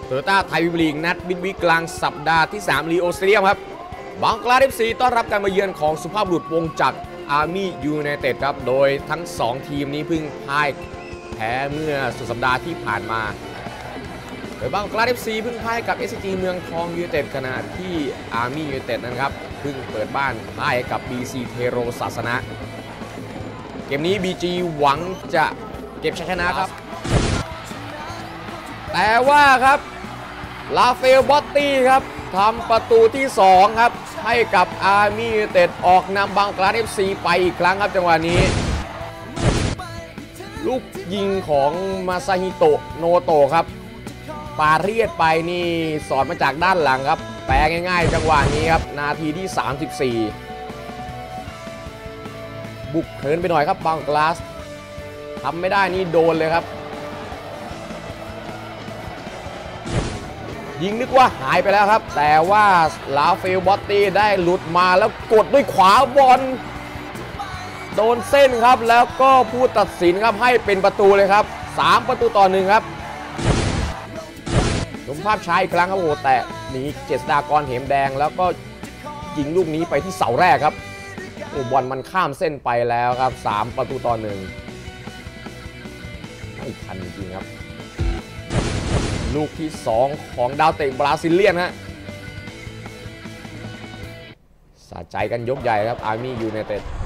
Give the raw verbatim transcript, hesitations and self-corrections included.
โตโยต้าไทยลีกนัดมิดวีคกลางสัปดาห์ที่สามลีโอสเตเดียมครับบางกลาเอฟซีต้อนรับการมาเยือนของสุภาพบุรุษวงจักรอาร์มี่ยูไนเต็ดครับโดยทั้งสองทีมนี้เพิ่งพ่ายแพ้เมื่อสุดสัปดาห์ที่ผ่านมาโดยบางกลาเอฟซีเพิ่งพ่ายกับ เอส ซี จี เมืองทองยูไนเต็ดขณะที่อาร์มี่ยูไนเต็ดนะครับเพิ่งเปิดบ้านพ่ายกับ บี ซี เทโรศาสนะเกมนี้ บี จี หวังจะเก็บชัยชนะครับแต่ว่าครับลาเฟลบอตตี้ครับทำประตูที่สองครับให้กับอาร์มี่ยูไนเต็ดออกนำบางกลาเอฟซีไปอีกครั้งครับจังหวะนี้ลูกยิงของมาซาฮิโตะโนโตะครับปาเรียดไปนี่สอนมาจากด้านหลังครับแปลง่ายๆจังหวะนี้ครับนาทีที่สามสิบสี่บุกเขินไปหน่อยครับบางกลาสทำไม่ได้นี่โดนเลยครับยิงนึกว่าหายไปแล้วครับแต่ว่าลาเฟลบอตตี้ได้หลุดมาแล้วกดด้วยขวาบอลโดนเส้นครับแล้วก็ผู้ตัดสินครับให้เป็นประตูเลยครับสามประตูต่อหนึ่งครับชมภาพช้าอีกครั้งครับโอ้แต่หนีเจษฎากรเหมแดงแล้วก็ยิงลูกนี้ไปที่เสาแรกครับโอ้บอลมันข้ามเส้นไปแล้วครับสามประตูต่อหนึ่งไม่ทันจริงครับลูกที่สองของดาวเตะบราซิเลียนฮะสะใจกันยกใหญ่ครับอาร์มี่ยูไนเต็ด